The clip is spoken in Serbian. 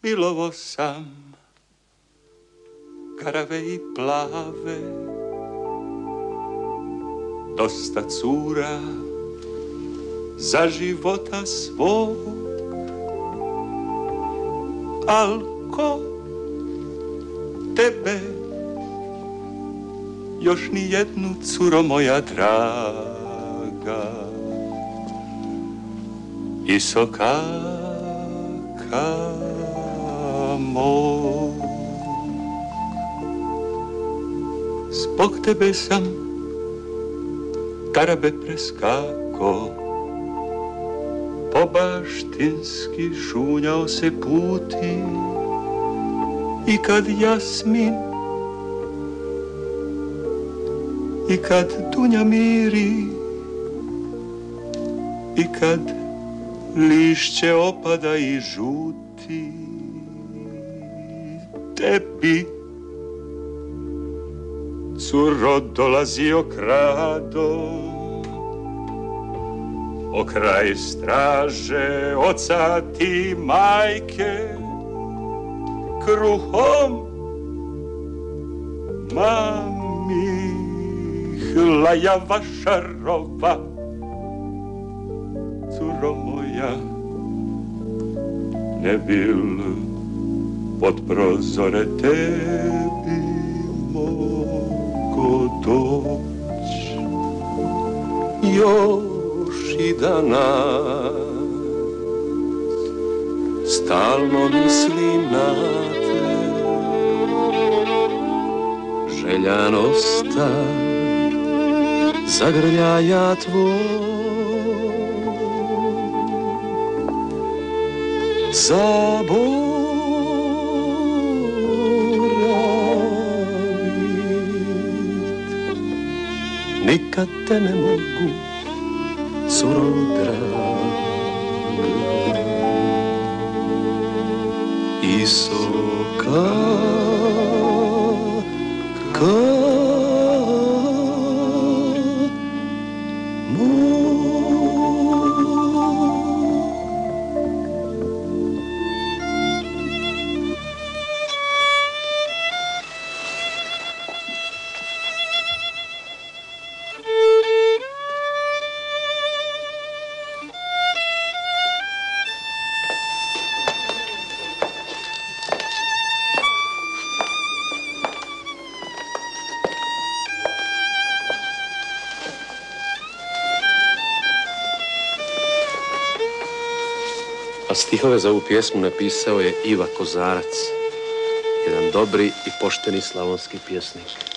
milovo sam karave i plave, dosta cura za života svog, al ko tebe, još ni jednu, curo moja draga, i sokaka mog. Zbog tebe sam karabe preskako, pobaštinski šunjao se puti, i kad jasmin, i kad dunja miri, i kad lišće opada i žuti, tebi, curo, dolazio kradom, o kraj straže, oca ti majke, kruhom mami hlaja vaša roba, curo moja, ne bil pod prozore tebi mogo doć. Još i danas stalno mislim na te, željanostan zagrljaja tvoj. Zaboravit nikad te ne mogu, curo draga, i sokaka A stihove za ovu pjesmu napisao je Iva Kozarac, jedan dobri i pošteni slavonski pjesnik.